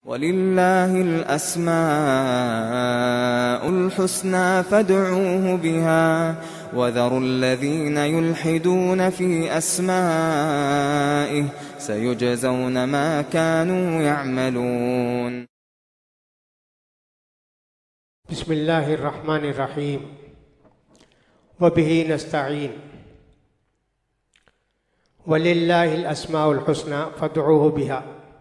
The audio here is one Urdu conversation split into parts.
وَلِلَّهِ الْأَسْمَاءُ الْحُسْنَى فَادْعُوهُ بِهَا وَذَرُوا الَّذِينَ يُلْحِدُونَ فِي أَسْمَائِهِ سَيُجْزَوْنَ مَا كَانُوا يَعْمَلُونَ. بسم اللہ الرحمن الرحیم وبہ نستعین وَلِلَّهِ الْأَسْمَاءُ الْحُسْنَى فَادْعُوهُ بِهَا.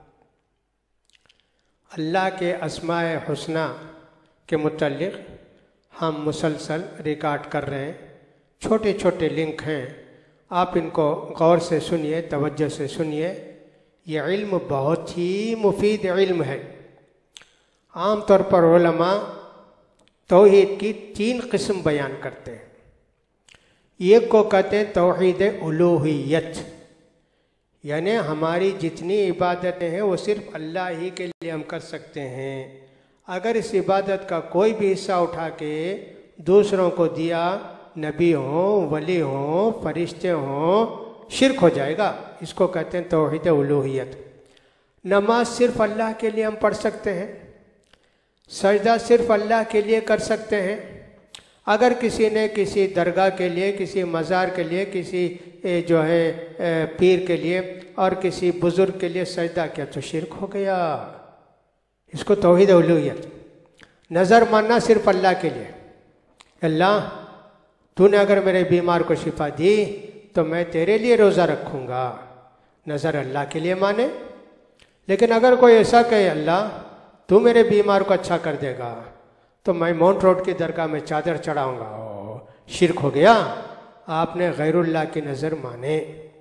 اللہ کے اسماء حسنہ کے متعلق ہم مسلسل ریکارڈ کر رہے ہیں. چھوٹے چھوٹے لنک ہیں، آپ ان کو غور سے سنیے، توجہ سے سنیے. یہ علم بہت ہی مفید علم ہے. عام طور پر علماء توحید کی 3 قسم بیان کرتے ہیں. ایک کو کہتے ہیں توحید الوہیت، یعنی ہماری جتنی عبادتیں ہیں وہ صرف اللہ ہی کے لیے ہم کر سکتے ہیں. اگر اس عبادت کا کوئی بھی حصہ اٹھا کے دوسروں کو دیا، نبی ہوں، ولی ہوں، فرشتے ہوں، شرک ہو جائے گا. اس کو کہتے ہیں توحید الوہیت. نماز صرف اللہ کے لیے ہم پڑھ سکتے ہیں، سجدہ صرف اللہ کے لیے کر سکتے ہیں. اگر کسی نے کسی درگاہ کے لیے، کسی مزار کے لیے، کسی جو ہے پیر کے لیے اور کسی بزرگ کے لیے سجدہ کیا تو شرک ہو گیا. اس کو توحید الوہیت. نظر ماننا صرف اللہ کے لیے، اللہ تو نے اگر میرے بیمار کو شفا دی تو میں تیرے لیے روزہ رکھوں گا. نظر اللہ کے لیے مانے. لیکن اگر کوئی ایسا کہے اللہ تو میرے بیمار کو اچھا کر دے گا تو میں ماؤنٹ روڈ کی درگاہ میں چادر چڑھاؤں گا، شرک ہو گیا. آپ نے غیر اللہ کی نظر مانے.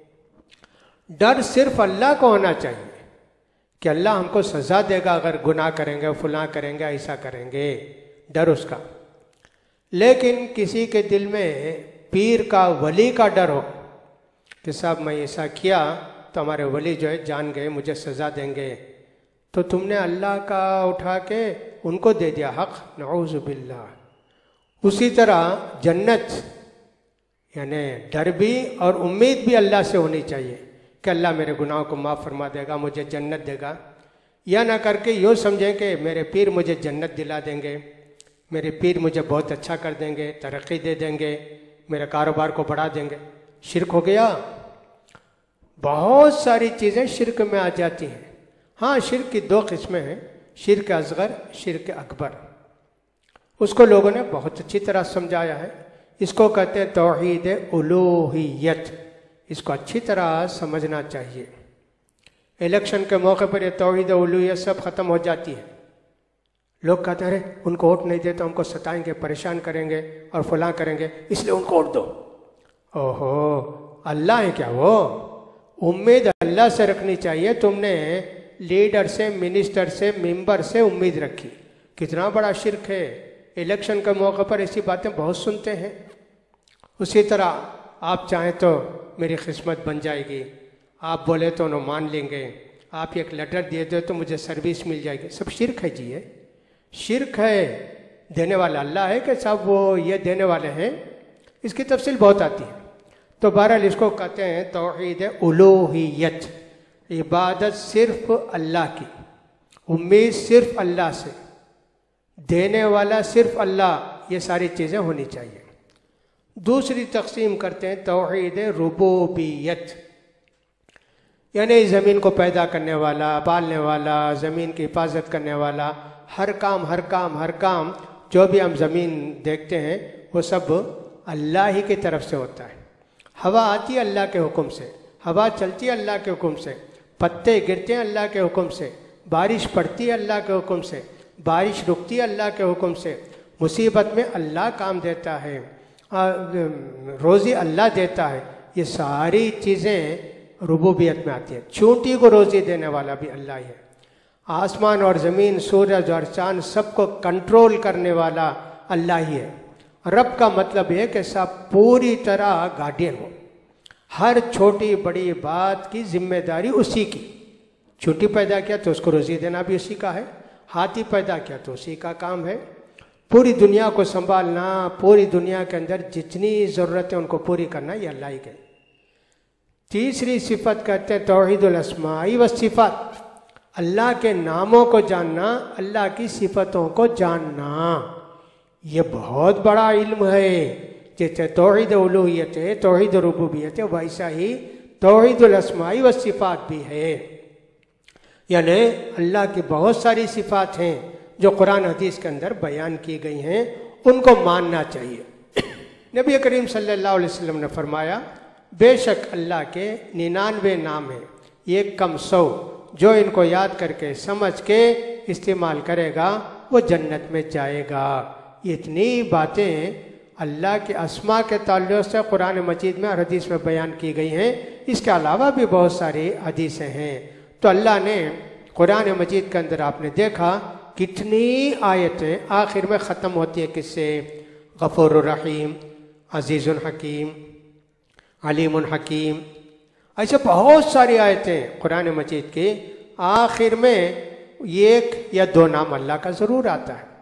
ڈر صرف اللہ کو ہونا چاہیے کہ اللہ ہم کو سزا دے گا اگر گناہ کریں گے، فلاں کریں گے، ایسا کریں گے، ڈر اس کا. لیکن کسی کے دل میں پیر کا، ولی کا ڈر ہو کہ صاحب میں ایسا کیا تو ہمارے ولی جو ہے جان گئے، مجھے سزا دیں گے، تو تم نے اللہ کا اٹھا کے ان کو دے دیا حق، نعوذ باللہ. اسی طرح جنت، یعنی ڈر بھی اور امید بھی اللہ سے ہونی چاہیے کہ اللہ میرے گناہوں کو معاف فرما دے گا، مجھے جنت دے گا. یا نہ کر کے یوں سمجھیں کہ میرے پیر مجھے جنت دلا دیں گے، میرے پیر مجھے بہت اچھا کر دیں گے، ترقی دے دیں گے، میرے کاروبار کو بڑھا دیں گے. شرک ہو گیا. بہت ساری چیزیں شرک میں آ جاتی ہیں. ہاں، شرک کی 2 قسمیں ہیں، شرک اصغر، شرک اکبر. اس کو لوگوں نے بہت اچھی طرح سمجھایا ہے. اس کو کہتے ہیں توحید الوہیت. اس کو اچھی طرح سمجھنا چاہیے. الیکشن کے موقع پر یہ توحید الوہیت سب ختم ہو جاتی ہے. لوگ کہتے ہیں ان کو ووٹ نہیں دیتے، ہم کو ستائیں گے، پریشان کریں گے اور فلاں کریں گے، اس لیے ان کو ووٹ دو. اوہو، اللہ ہے کیا وہ؟ امید اللہ سے رکھنی چاہیے. تم نے لیڈر سے، منسٹر سے، ممبر سے امید رکھی. کتنا بڑا شرک ہے. الیکشن کے موقع پر ایسی باتیں بہت سنتے ہیں. اسی طرح آپ چاہیں تو میری قسمت بن جائے گی، آپ بولے تو انہوں مان لیں گے، آپ ایک لیٹر دیے دو تو مجھے سروس مل جائے گی. سب شرک ہے جی. ہے شرک ہے. دینے والا اللہ ہے کہ صاحب وہ یہ دینے والے ہیں؟ اس کی تفصیل بہت آتی ہے. تو بہرحال اس کو کہتے ہیں توحید الوہیت. عبادت صرف اللہ کی، امید صرف اللہ سے، دینے والا صرف اللہ. یہ ساری چیزیں ہونی چاہیے. دوسری تقسیم کرتے ہیں توحید ربوبیت، یعنی زمین کو پیدا کرنے والا، پالنے والا، زمین کی حفاظت کرنے والا، ہر کام جو بھی ہم زمین دیکھتے ہیں وہ سب اللہ ہی کی طرف سے ہوتا ہے. ہوا آتی ہے اللہ کے حکم سے، ہوا چلتی ہے اللہ کے حکم سے، پتے گرتے ہیں اللہ کے حکم سے، بارش پڑتی ہے اللہ کے حکم سے، بارش رکتی ہے اللہ کے حکم سے، مصیبت میں اللہ کام دیتا ہے، روزی اللہ دیتا ہے. یہ ساری چیزیں ربوبیت میں آتی ہیں. چونٹی کو روزی دینے والا بھی اللہ ہی ہے. آسمان اور زمین، سورج اور چاند سب کو کنٹرول کرنے والا اللہ ہی ہے. رب کا مطلب یہ کہ سب پوری طرح گارڈین ہو. ہر چھوٹی بڑی بات کی ذمہ داری اسی کی. چونٹی پیدا کیا تو اس کو روزی دینا بھی اسی کا ہے. ہاتھی پیدا کیا تو اسی کا کام ہے. پوری دنیا کو سنبھالنا، پوری دنیا کے اندر جتنی ضرورتیں ان کو پوری کرنا، یہ اللہ ہی کے. تیسری صفت کہتے ہیں توحید الاسماء والصفات. اللہ کے ناموں کو جاننا، اللہ کی صفتوں کو جاننا، یہ بہت بڑا علم ہے۔ جیسے توحید الوہیت ہے، توحید ربوبیت ہے، ویسا ہی توحید الاسماء والصفات بھی ہے۔ یعنی اللہ کی بہت ساری صفات ہیں جو قرآن حدیث کے اندر بیان کی گئی ہیں، ان کو ماننا چاہیے۔ نبی کریم صلی اللہ علیہ وسلم نے فرمایا بے شک اللہ کے 99 نام ہیں، ایک کم 100، جو ان کو یاد کر کے سمجھ کے استعمال کرے گا وہ جنت میں جائے گا۔ یہ اتنی باتیں اللہ کے اسماء کے تعلق سے قرآن مجید میں اور حدیث میں بیان کی گئی ہیں۔ اس کے علاوہ بھی بہت ساری حدیثیں ہیں۔ تو اللہ نے قرآن مجید کے اندر آپ نے دیکھا کتنی آیتیں آخر میں ختم ہوتی ہے کس سے؟ غفور الرحیم، عزیز الحکیم، علیم الحکیم، ایسے بہت ساری آیتیں قرآن مجید کی آخر میں ایک یا دو نام اللہ کا ضرور آتا ہے۔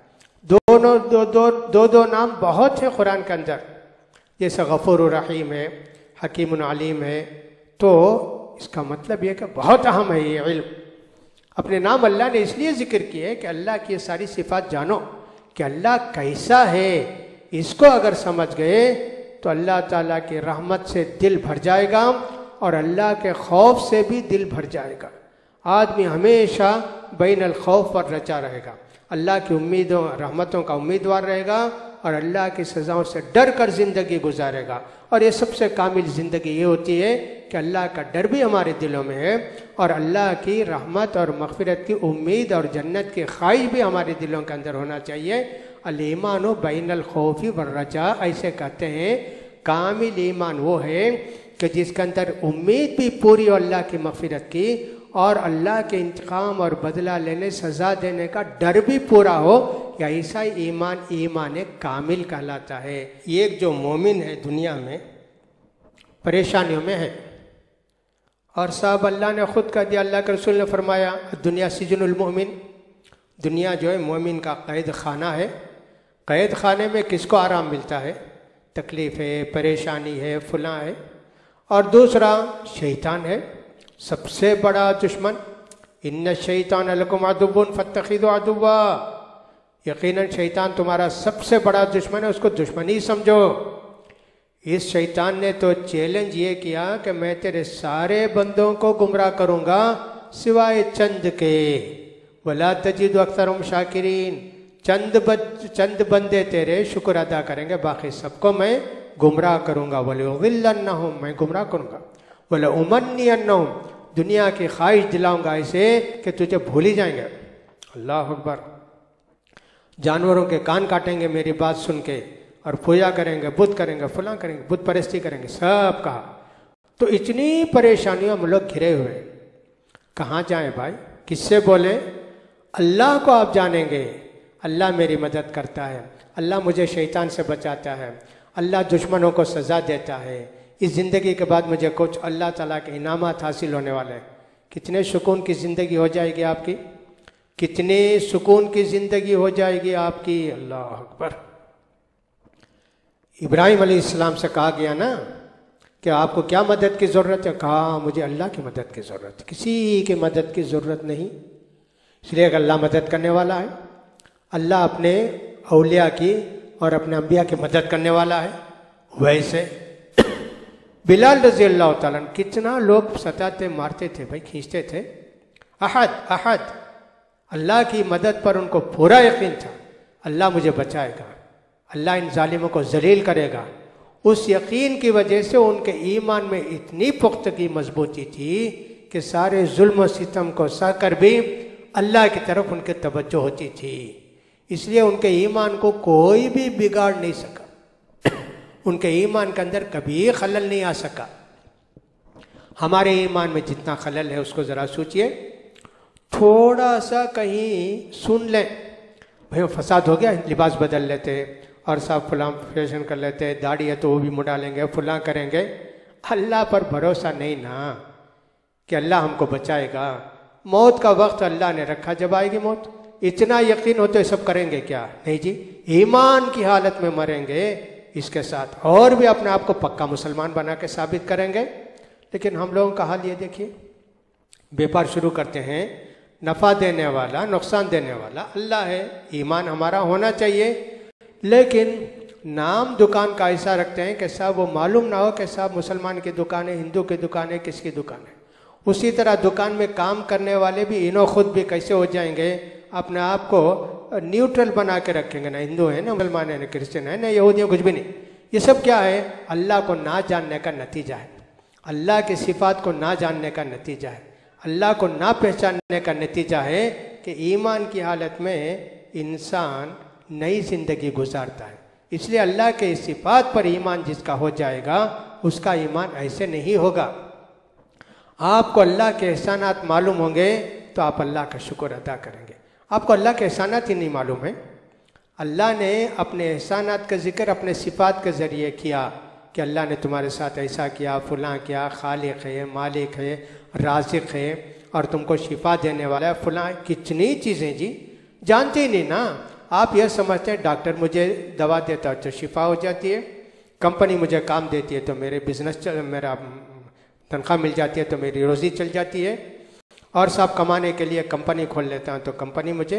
دو نام بہت ہیں قرآن کے اندر، جیسے غفور الرحیم ہے، حکیم العلیم ہے۔ تو اس کا مطلب یہ کہ بہت اہم ہے یہ علم۔ اپنے نام اللہ نے اس لیے ذکر کیے کہ اللہ کی یہ ساری صفات جانو کہ اللہ کیسا ہے۔ اس کو اگر سمجھ گئے تو اللہ تعالیٰ کی رحمت سے دل بھر جائے گا اور اللہ کے خوف سے بھی دل بھر جائے گا۔ آدمی ہمیشہ بین الخوف پر رچا رہے گا، اللہ کی امیدوں رحمتوں کا امیدوار رہے گا اور اللہ کی سزاؤں سے ڈر کر زندگی گزارے گا۔ اور یہ سب سے کامل زندگی یہ ہوتی ہے کہ اللہ کا ڈر بھی ہمارے دلوں میں ہے اور اللہ کی رحمت اور مغفرت کی امید اور جنت کی خواہش بھی ہمارے دلوں کے اندر ہونا چاہیے۔ الایمان بین الخوف والرجاء، ایسے کہتے ہیں کامل ایمان وہ ہے کہ جس کے اندر امید بھی پوری ہو اللہ کی مغفرت کی اور اللہ کے انتقام اور بدلہ لینے سزا دینے کا ڈر بھی پورا ہو، یا ایسا ایمان ایمان کامل کہلاتا ہے۔ ایک جو مومن ہے دنیا میں پریشانیوں میں ہے، اور صاحب اللہ نے خود کہہ دیا، اللہ کے رسول نے فرمایا دنیا سجن المؤمن، دنیا جو ہے مومن کا قید خانہ ہے۔ قید خانے میں کس کو آرام ملتا ہے؟ تکلیف ہے، پریشانی ہے، فلاں ہے۔ اور دوسرا شیطان ہے، سب سے بڑا دشمن۔ ان الشیطان لکم عدو فاتخذوا عدوا، یقیناً شیطان تمہارا سب سے بڑا دشمن ہے، اس کو دشمن ہی سمجھو۔ اس شیطان نے تو چیلنج یہ کیا کہ میں تیرے سارے بندوں کو گمراہ کروں گا سوائے چند کے، وَلَا تَجِدُ أَكْثَرَهُمْ شَاكِرِينَ، چند بندے تیرے شکر ادا کریں گے، باقی سب کو میں گمراہ کروں گا۔ وَلَيُضِلَّنَّهُمْ، میں گمراہ کروں گا۔ وَلَأُمَنِّيَنَّهُمْ، دنیا کی خواہش دلاؤں گا اسے کہ تجھے بھول ہی جائیں گے۔ اللہ اکبر۔ جانوروں کے کان کاٹیں گے میری بات سن کے اور پوجا کریں گے، بت کریں گے، فلاں کریں گے، بت پرستی کریں گے، سب کہا۔ تو اتنی پریشانیوں ہم لوگ گھرے ہوئے، کہاں جائیں بھائی؟ کس سے بولیں؟ اللہ کو آپ جانیں گے، اللہ میری مدد کرتا ہے، اللہ مجھے شیطان سے بچاتا ہے، اللہ دشمنوں کو سزا دیتا ہے، اس زندگی کے بعد مجھے کچھ اللہ تعالیٰ کے انعامات حاصل ہونے والے ہیں۔ کتنے سکون کی زندگی ہو جائے گی آپ کی، کتنی سکون کی زندگی ہو جائے گی آپ کی۔ اللہ اکبر۔ ابراہیم علیہ السلام سے کہا گیا نا کہ آپ کو کیا مدد کی ضرورت ہے؟ کہا مجھے اللہ کی مدد کی ضرورت ہے، کسی کی مدد کی ضرورت نہیں، اس لیے کہ اللہ مدد کرنے والا ہے۔ اللہ اپنے اولیاء کی اور اپنے انبیاء کی مدد کرنے والا ہے۔ ویسے بلال رضی اللہ تعالیٰ کتنا لوگ ستاتے مارتے تھے بھائی، کھینچتے تھے، احد اللہ کی مدد پر ان کو پورا یقین تھا، اللہ مجھے بچائے گا، اللہ ان ظالموں کو ذلیل کرے گا۔ اس یقین کی وجہ سے ان کے ایمان میں اتنی پختگی مضبوطی تھی کہ سارے ظلم و ستم کو سہ کر بھی اللہ کی طرف ان کی توجہ ہوتی تھی، اس لیے ان کے ایمان کو کوئی بھی بگاڑ نہیں سکا، ان کے ایمان کے اندر کبھی خلل نہیں آ سکا۔ ہمارے ایمان میں جتنا خلل ہے اس کو ذرا سوچئے، تھوڑا سا کہیں سن لیں بھئی فساد ہو گیا، لباس بدل لیتے اور صاحب فلاں فیشن کر لیتے، داڑھی ہے تو وہ بھی مڈالیں گے، فلاں کریں گے۔ اللہ پر بھروسہ نہیں نا کہ اللہ ہم کو بچائے گا۔ موت کا وقت اللہ نے رکھا، جب آئے گی موت، اتنا یقین ہو تو یہ سب کریں گے کیا؟ نہیں جی، ایمان کی حالت میں مریں گے، اس کے ساتھ اور بھی اپنے آپ کو پکا مسلمان بنا کے ثابت کریں گے۔ لیکن ہم لوگوں کا حال یہ دیکھیے، بیپار شروع کرتے ہیں، نفع دینے والا نقصان دینے والا اللہ ہے، ایمان ہمارا ہونا چاہیے، لیکن نام دکان کا ایسا رکھتے ہیں کہ صاحب وہ معلوم نہ ہو کہ صاحب مسلمان کی دکان ہے، ہندو کی دکان ہے، کس کی دکان ہے۔ اسی طرح دکان میں کام کرنے والے بھی انہوں خود بھی کیسے ہو جائیں گے، اپنے آپ کو نیوٹرل بنا کے رکھیں گے، نہ ہندو ہے نہ مسلمان ہے نہ کرسچن ہے نہ یہودی ہے، کچھ بھی نہیں۔ یہ سب کیا ہے؟ اللہ کو نہ جاننے کا نتیجہ ہے، اللہ کی صفات کو نہ جاننے کا نتیجہ ہے، اللہ کو نہ پہچاننے کا نتیجہ ہے کہ ایمان کی حالت میں انسان نئی زندگی گزارتا ہے۔ اس لیے اللہ کے صفات پر ایمان جس کا ہو جائے گا اس کا ایمان ایسے نہیں ہوگا۔ آپ کو اللہ کے احسانات معلوم ہوں گے تو آپ اللہ کا شکر ادا کریں گے۔ آپ کو اللہ کے احسانات ہی نہیں معلوم ہیں۔ اللہ نے اپنے احسانات کا ذکر اپنے صفات کے ذریعے کیا کہ اللہ نے تمہارے ساتھ ایسا کیا، فلاں کیا، خالق ہے، مالک ہے، رازق ہے اور تم کو شفا دینے والا ہے، فلاں کتنی چیزیں جی جانتے ہی نہیں نا۔ آپ یہ سمجھتے ہیں ڈاکٹر مجھے دوا دیتا ہے تو شفا ہو جاتی ہے، کمپنی مجھے کام دیتی ہے تو میرے بزنس میرا تنخواہ مل جاتی ہے تو میری روزی چل جاتی ہے، اور صاحب کمانے کے لیے کمپنی کھول لیتا ہوں تو کمپنی مجھے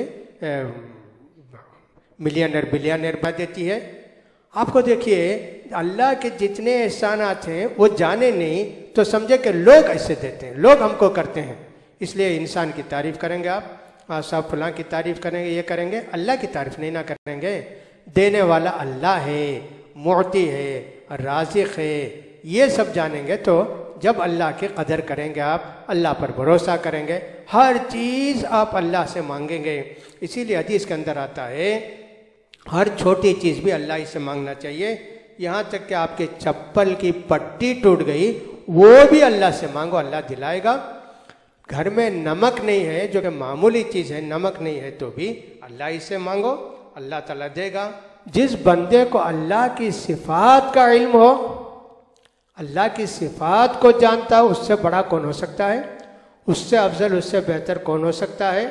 ملینئر بلینئر بنا دیتی ہے۔ آپ کو دیکھیے اللہ کے جتنے احسانات ہیں وہ جانے نہیں تو سمجھے کہ لوگ ایسے دیتے ہیں، لوگ ہم کو کرتے ہیں، اس لیے انسان کی تعریف کریں گے آپ صاحب فلاں کی تعریف کریں گے، یہ کریں گے، اللہ کی تعریف نہیں نہ کریں گے۔ دینے والا اللہ ہے، معطی ہے، رازق ہے، یہ سب جانیں گے تو جب اللہ کی قدر کریں گے، آپ اللہ پر بھروسہ کریں گے، ہر چیز آپ اللہ سے مانگیں گے۔ اسی لیے حدیث کے اندر آتا ہے ہر چھوٹی چیز بھی اللہ ہی سے مانگنا چاہیے، یہاں تک کہ آپ کے چپل کی پٹی ٹوٹ گئی وہ بھی اللہ سے مانگو، اللہ دلائے گا۔ گھر میں نمک نہیں ہے جو کہ معمولی چیز ہے، نمک نہیں ہے تو بھی اللہ ہی سے مانگو، اللہ تعالیٰ دے گا۔ جس بندے کو اللہ کی صفات کا علم ہو، اللہ کی صفات کو جانتا ہو، اس سے بڑا کون ہو سکتا ہے؟ اس سے افضل، اس سے بہتر کون ہو سکتا ہے؟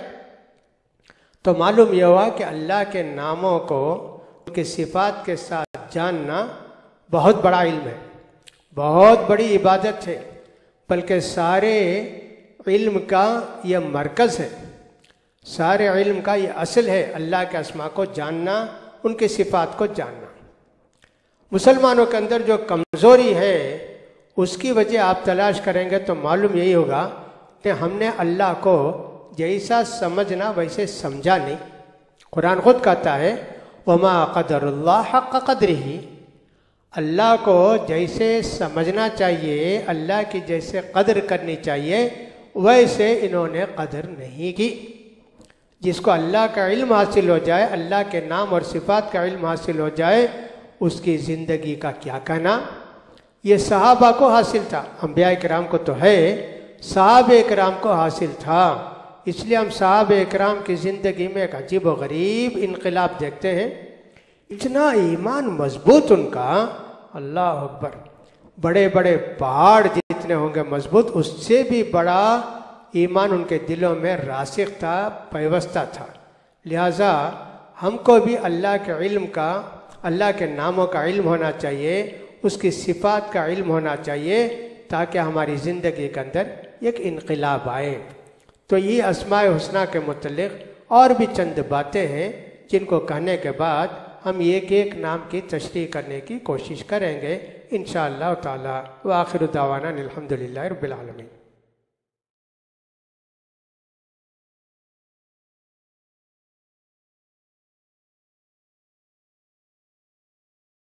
تو معلوم یہ ہوا کہ اللہ کے ناموں کو ان کی صفات کے ساتھ جاننا بہت بڑا علم ہے، بہت بڑی عبادت ہے، بلکہ سارے علم کا یہ مرکز ہے، سارے علم کا یہ اصل ہے، اللہ کے اسماء کو جاننا، ان کی صفات کو جاننا۔ مسلمانوں کے اندر جو کمزوری ہے اس کی وجہ آپ تلاش کریں گے تو معلوم یہی ہوگا کہ ہم نے اللہ کو جیسا سمجھنا ویسے سمجھا نہیں۔ قرآن خود کہتا ہے وَمَا قَدَرُ اللَّهَ حَقَّ قَدْرِهِ، اللہ کو جیسے سمجھنا چاہیے، اللہ کی جیسے قدر کرنی چاہیے ویسے انہوں نے قدر نہیں کی۔ جس کو اللہ کا علم حاصل ہو جائے، اللہ کے نام اور صفات کا علم حاصل ہو جائے، اس کی زندگی کا کیا کہنا۔ یہ صحابہ کو حاصل تھا، انبیاء کرام کو تو ہے، صحابہ کرام کو حاصل تھا۔ اس لیے ہم صحابہ کرام کی زندگی میں ایک عجیب و غریب انقلاب دیکھتے ہیں۔ اتنا ایمان مضبوط ان کا، اللہ اکبر، بڑے بڑے پہاڑ جتنے ہوں گے مضبوط، اس سے بھی بڑا ایمان ان کے دلوں میں راسخ تھا، پیوستہ تھا۔ لہٰذا ہم کو بھی اللہ کے علم کا، اللہ کے ناموں کا علم ہونا چاہیے، اس کی صفات کا علم ہونا چاہیے، تاکہ ہماری زندگی کے اندر ایک انقلاب آئے۔ تو یہ اسماء حسنہ کے متعلق اور بھی چند باتیں ہیں جن کو کہنے کے بعد ہم ایک ایک نام کی تشریح کرنے کی کوشش کریں گے انشاءاللہ تعالی۔ وآخر دعوانا الحمدللہ رب العالمین۔